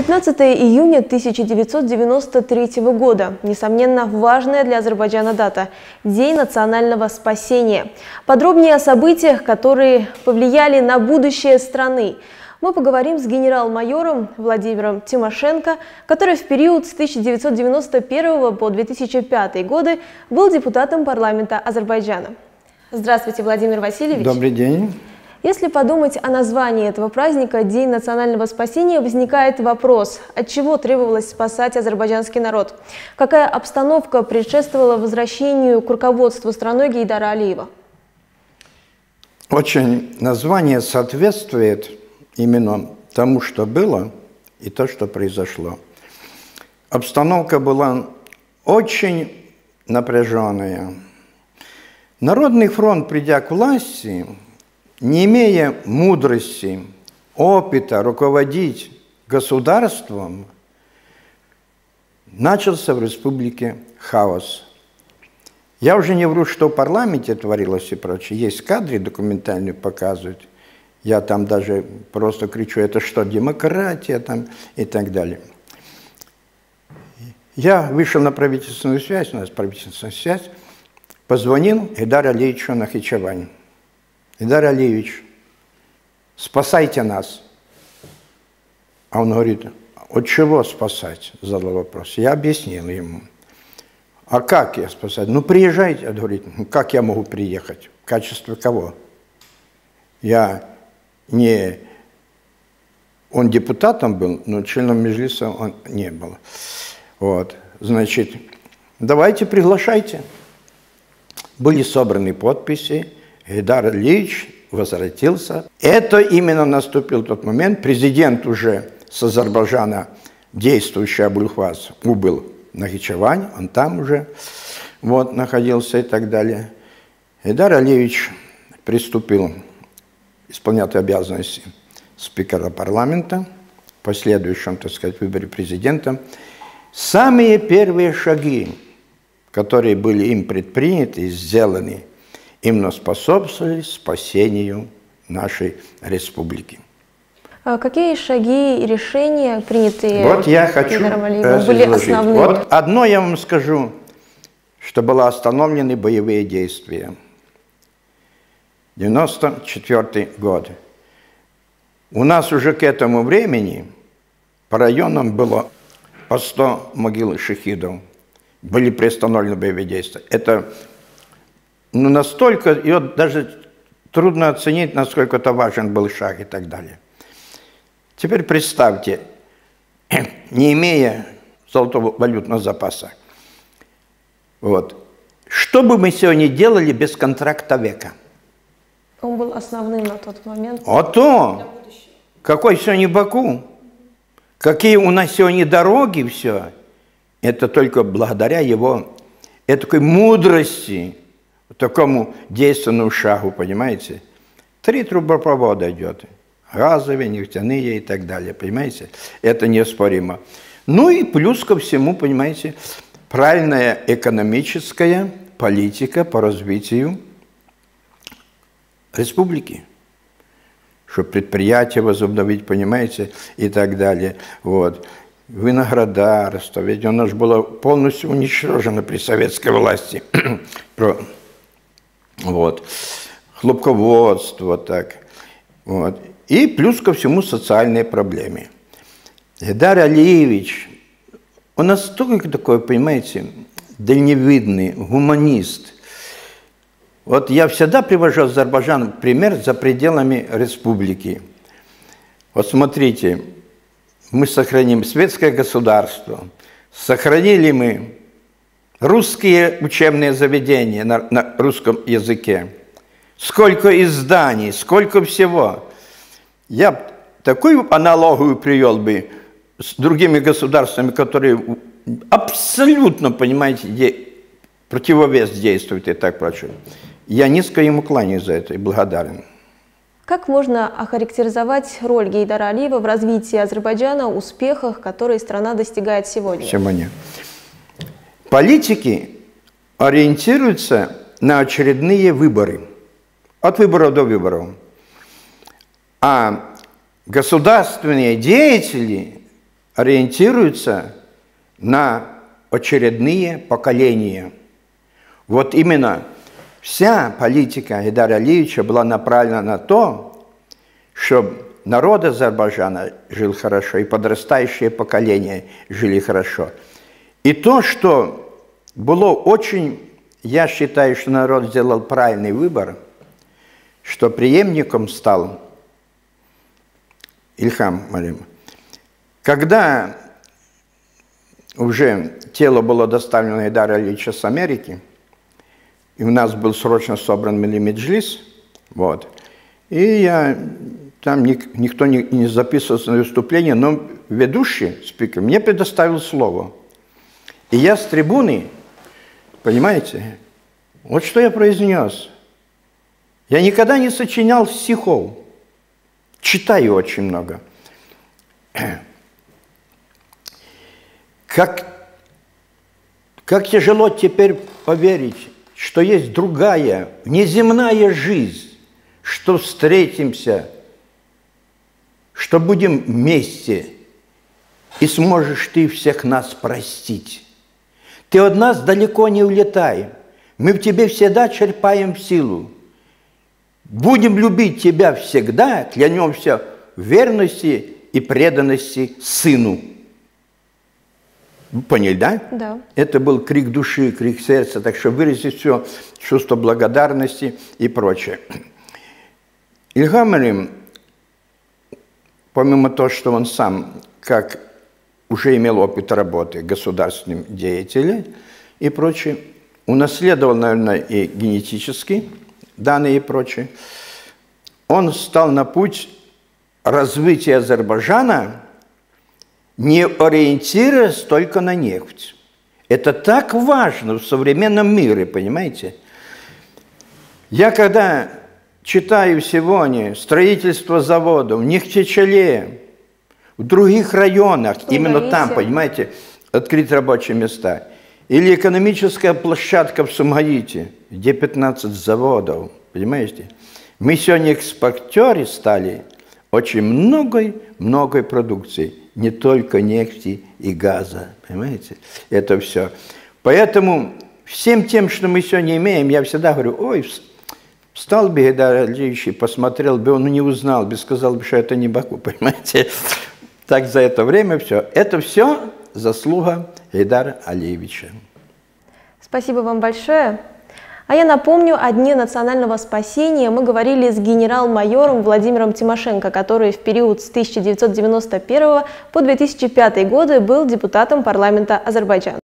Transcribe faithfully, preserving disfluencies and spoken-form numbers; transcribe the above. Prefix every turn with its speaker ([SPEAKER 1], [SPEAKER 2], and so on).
[SPEAKER 1] пятнадцатое июня тысяча девятьсот девяносто третьего года. Несомненно, важная для Азербайджана дата – День национального спасения. Подробнее о событиях, которые повлияли на будущее страны, мы поговорим с генерал-майором Владимиром Тимошенко, который в период с тысяча девятьсот девяносто первого по две тысячи пятый годы был депутатом парламента Азербайджана. Здравствуйте, Владимир Васильевич.
[SPEAKER 2] Добрый день. Если
[SPEAKER 1] подумать о названии этого праздника «День национального спасения», возникает вопрос, от чего требовалось спасать азербайджанский народ? Какая обстановка предшествовала возвращению к руководству страной Гейдара Алиева?
[SPEAKER 2] Очень название соответствует именно тому, что было, и то, что произошло. Обстановка была очень напряженная. Народный фронт, придя к власти, не имея мудрости, опыта руководить государством, начался в республике хаос. Я уже не вру, что в парламенте творилось и прочее. Есть кадры документальные показывают. Я там даже просто кричу, это что, демократия там и так далее. Я вышел на правительственную связь, у нас правительственная связь, позвонил Гейдару Алиевичу Нахичевани. Гейдар Алиевич, спасайте нас. А он говорит, от чего спасать? Задал вопрос. Я объяснил ему. А как я спасать? Ну, приезжайте. Он говорит, ну, как я могу приехать? В качестве кого? Я не... Он депутатом был, но членом Меджлиса он не был. Вот. Значит, давайте приглашайте. Были собраны подписи. Гейдар Алиевич возвратился. Это именно наступил тот момент. Президент уже с Азербайджана, действующий Абульхваз, убыл на Нахичевань, он там уже вот, находился и так далее. Гейдар Алиевич приступил исполнять обязанности спикера парламента, в последующем, так сказать, выборе президента. Самые первые шаги, которые были им предприняты и сделаны, именно способствовали спасению нашей республики.
[SPEAKER 1] А какие шаги и решения, принятые
[SPEAKER 2] вот я хочу
[SPEAKER 1] были основными?
[SPEAKER 2] Вот одно я вам скажу, что были остановлены боевые действия. девяносто четвёртый год. У нас уже к этому времени по районам было по сто могил шахидов. Были приостановлены боевые действия. Это ну, настолько, и вот даже трудно оценить, насколько это важен был шаг и так далее. Теперь представьте, не имея золотого валютного запаса, вот, что бы мы сегодня делали без контракта века?
[SPEAKER 1] Он был основным на тот момент.
[SPEAKER 2] А то, какой сегодня Баку, какие у нас сегодня дороги, все, это только благодаря его этакой мудрости, такому действенному шагу, понимаете? Три трубопровода идет. Газовые, нефтяные и так далее, понимаете? Это неоспоримо. Ну и плюс ко всему, понимаете, правильная экономическая политика по развитию республики. Чтобы предприятия возобновить, понимаете, и так далее. Вот. Виноградарство, ведь оно же было полностью уничтожено при советской власти. Вот. Хлопководство, так. Вот. И плюс ко всему социальные проблемы. Гейдар Алиевич, он настолько такой, понимаете, дальневидный, гуманист. Вот я всегда привожу Азербайджан пример за пределами республики. Вот смотрите, мы сохраним светское государство, сохранили мы русские учебные заведения на, на русском языке. Сколько изданий, сколько всего. Я такую аналогию привел бы с другими государствами, которые абсолютно, понимаете, де, противовес действуют и так прочее. Я низко ему кланяюсь за это и благодарен.
[SPEAKER 1] Как можно охарактеризовать роль Гейдара Алиева в развитии Азербайджана, успехах, которые страна достигает сегодня?
[SPEAKER 2] Сегодня. Политики ориентируются на очередные выборы. От выборов до выборов. А государственные деятели ориентируется на очередные поколения. Вот именно вся политика Гайдара Алиевича была направлена на то, чтобы народ Азербайджана жил хорошо, и подрастающие поколения жили хорошо. И то, что было очень, я считаю, что народ сделал правильный выбор, что преемником стал Ильхам Алиев. Когда уже тело было доставлено Гайдара Алиевича с Америки, и у нас был срочно собран меджлис, вот, и я, там ник, никто не, не записывался на выступление, но ведущий, спикер, мне предоставил слово. И я с трибуны, понимаете, вот что я произнес. Я никогда не сочинял стихов, читаю очень много. Как, как тяжело теперь поверить, что есть другая, неземная жизнь, что встретимся, что будем вместе, и сможешь ты всех нас простить. Ты от нас далеко не улетай, мы в тебе всегда черпаем силу. Будем любить тебя всегда, клянемся в верности и преданности сыну. Поняли, да?
[SPEAKER 1] Да.
[SPEAKER 2] Это был крик души, крик сердца, так что выразить все чувство благодарности и прочее. Ильхам Алиев, помимо того, что он сам, как уже имел опыт работы государственным деятелем и прочее, унаследовал, наверное, и генетически данные и прочее, он стал на путь развития Азербайджана, не ориентируясь только на нефть. Это так важно в современном мире, понимаете? Я когда читаю сегодня строительство заводов в Нефтечале, в других районах, именно там, понимаете, открыть рабочие места, или экономическая площадка в Сумгаите, где пятнадцать заводов, понимаете? Мы сегодня экспортеры стали очень многой-многой продукции, не только нефти и газа, понимаете? Это все. Поэтому всем тем, что мы сегодня имеем, я всегда говорю, ой, встал бы Гайдар Алиевич и посмотрел бы, он не узнал бы, сказал бы, что это не Баку, понимаете? Так за это время все. Это все заслуга Гайдара Алиевича.
[SPEAKER 1] Спасибо вам большое. А я напомню, о Дне национального спасения мы говорили с генерал-майором Владимиром Тимошенко, который в период с тысяча девятьсот девяносто первого по две тысячи пятый годы был депутатом парламента Азербайджана.